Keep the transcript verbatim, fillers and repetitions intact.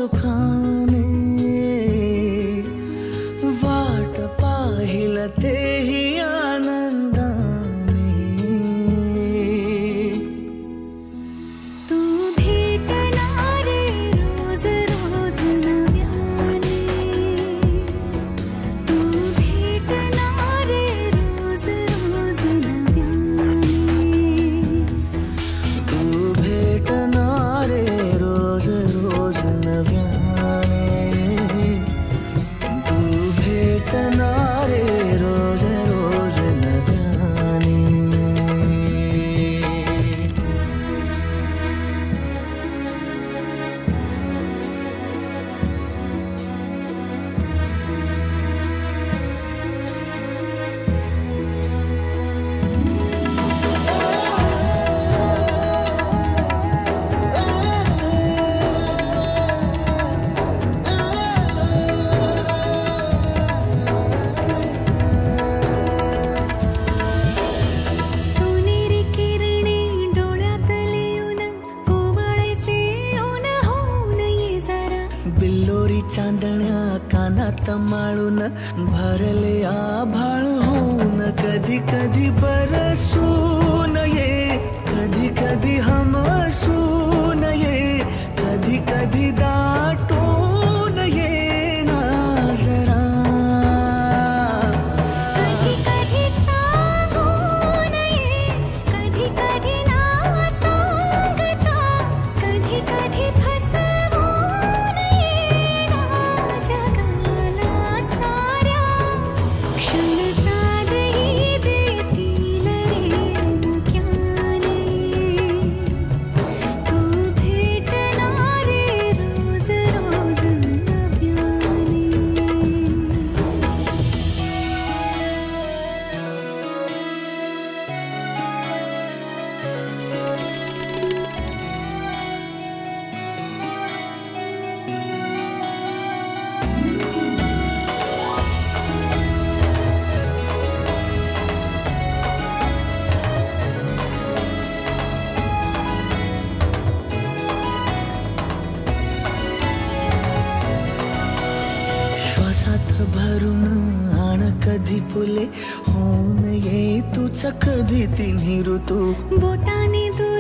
सुखाने वाट पाहिल तेही आनंदाने तू भेटणारे रोज रोज नव्याने तू भेटणारे रोज रोज नव्याने तू भेटणारे रोज रोज नव्याने तू भेटणारे रोज रोज नव्याने सोनेरी किरणे डोळ्यातले ऊन कोवळेसे ऊन होऊन ये जरा बिल्लोरी चांदण्या कानात माळून भरले आभाळ होऊन कधी कधी बरसून ये कधी कधी हमसून ये कधी कधी दाटून ये ना जरा कधी कधी सांगून ये कधी कधी ना सांगता कधी कधी फसवून ये ना जगाला साऱ्या क्षण साधही देतील रे मुक्याने तू भेटणारे रोज रोज नव्याने श्वासात भरून आण कधी फुले होऊन ये तूच कधी तिन्ही ऋतू बोटाने दूर